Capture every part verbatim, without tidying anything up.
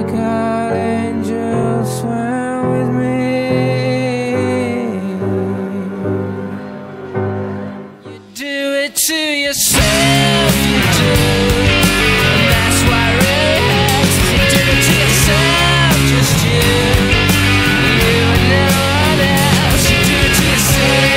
God angels swam with me. You do it to yourself, you do, and that's why it really hurts. You do it to yourself, just you, you and no one else. You do it to yourself.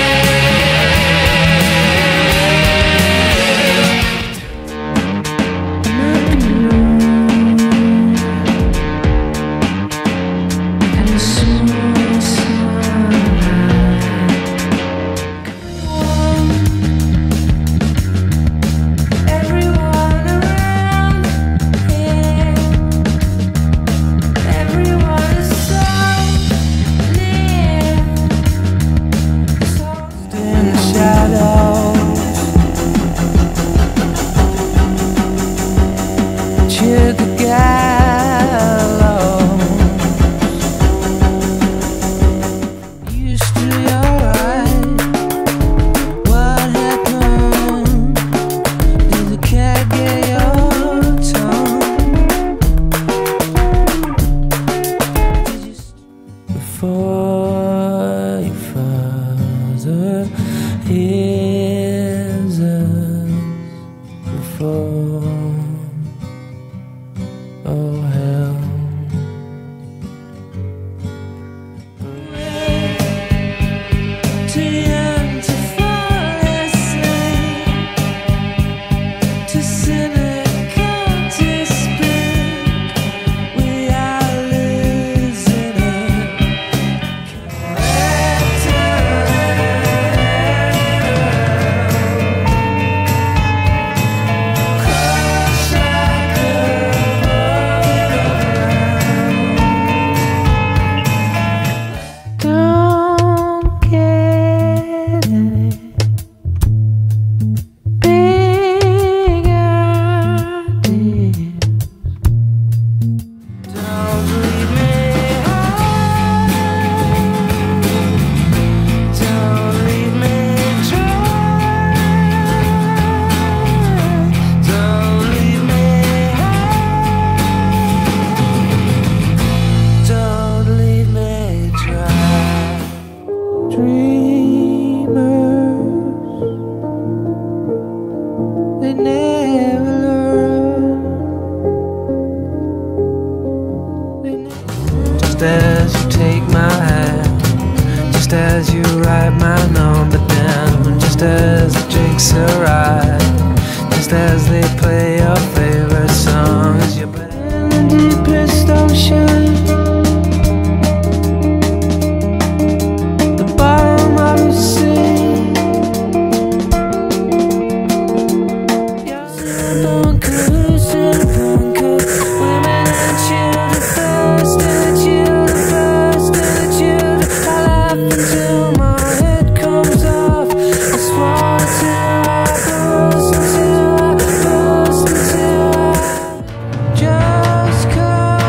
Cheer the gallows. Used to be alright. What happened? Did the cat get your tongue? Did you before your father hears us? Before oh hell. Too young to fall asleep, too cynical to speak. We are losing it. Don't get any big ideas. Don't leave me high. Don't leave me dry. Don't leave me high. Don't leave me dry. Dreamers, they never learn. They never. Just as you take my hand, just as you write my number down, just as the drinks arrive, just as they play your favorite song, as you're in the deepest ocean. Just 'cause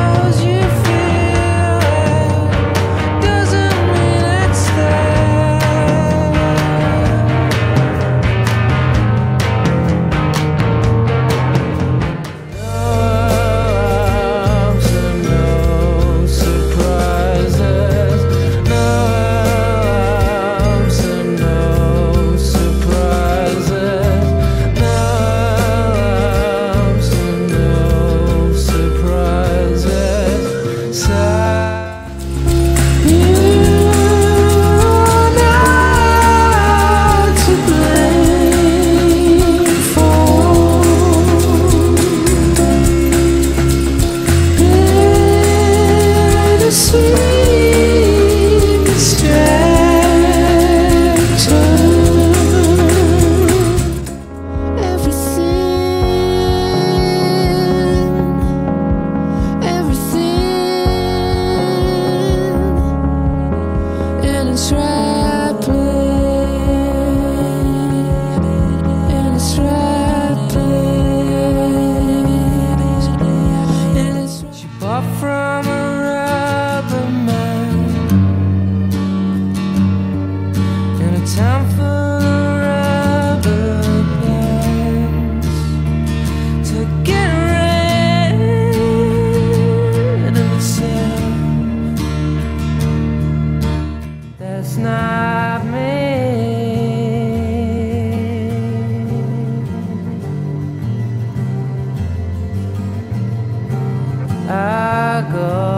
go.